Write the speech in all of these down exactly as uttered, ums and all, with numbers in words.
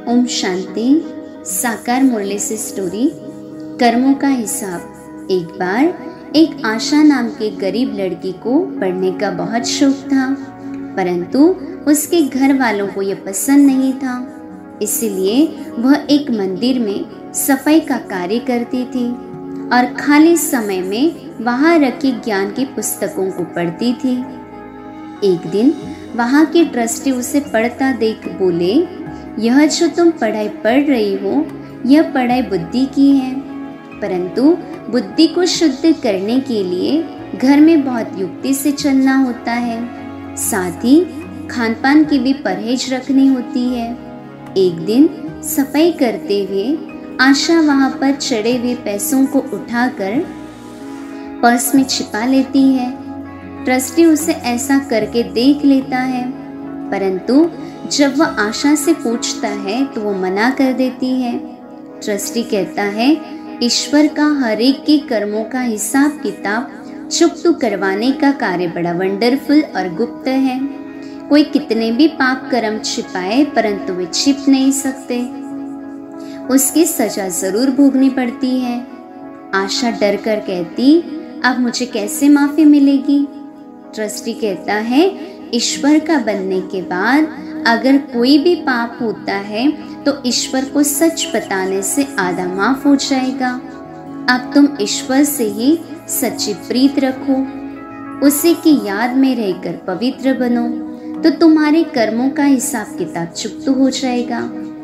ओम शांति। साकार मुरली से स्टोरी कर्मों का हिसाब। एक बार एक आशा नाम के गरीब लड़की को पढ़ने का बहुत शौक था, परंतु उसके घर वालों को यह पसंद नहीं था। इसलिए वह एक मंदिर में सफाई का कार्य करती थी और खाली समय में वहां रखी ज्ञान की पुस्तकों को पढ़ती थी। एक दिन वहां के ट्रस्टी उसे पढ़ता देख बोले, यह जो तुम पढ़ाई पढ़ रही हो यह पढ़ाई बुद्धि की है, परंतु बुद्धि को शुद्ध करने के लिए घर में बहुत युक्ति से चलना होता है, साथ ही खान पान की भी परहेज रखनी होती है। एक दिन सफाई करते हुए आशा वहां पर चढ़े हुए पैसों को उठाकर पर्स में छिपा लेती है। ट्रस्टी उसे ऐसा करके देख लेता है, परंतु जब वह आशा से पूछता है तो वो मना कर देती है। ट्रस्टी कहता है, ईश्वर का हर एक के कर्मों का हिसाब किताब चुप करवाने का कार्य बड़ा वंडरफुल और गुप्त है। कोई कितने भी पाप कर्म छिपाए परंतु वे छिप नहीं सकते, उसकी सजा जरूर भोगनी पड़ती है। आशा डर कर कहती, अब मुझे कैसे माफी मिलेगी? ट्रस्टी कहता है, ईश्वर का बनने के बाद अगर कोई भी पाप होता है तो ईश्वर को सच बताने से आधा माफ हो जाएगा। अब तुम ईश्वर से ही सच्ची प्रीत रखो, उसी की याद में रहकर पवित्र बनो, तो तुम्हारे कर्मों का हिसाब किताब चुप्त हो जाएगा।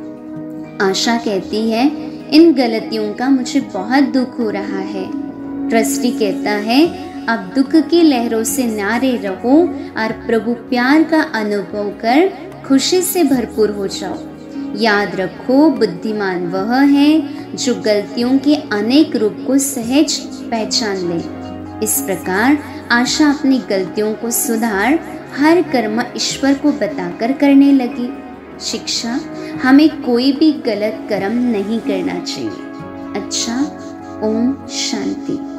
आशा कहती है, इन गलतियों का मुझे बहुत दुख हो रहा है। ट्रस्टी कहता है, अब दुख की लहरों से नारे रहो और प्रभु प्यार का अनुभव कर खुशी से भरपूर हो जाओ। याद रखो, बुद्धिमान वह है जो गलतियों के अनेक रूप को सहज पहचान ले। इस प्रकार आशा अपनी गलतियों को सुधार हर कर्म ईश्वर को बताकर करने लगी। शिक्षा, हमें कोई भी गलत कर्म नहीं करना चाहिए। अच्छा, ओम शांति।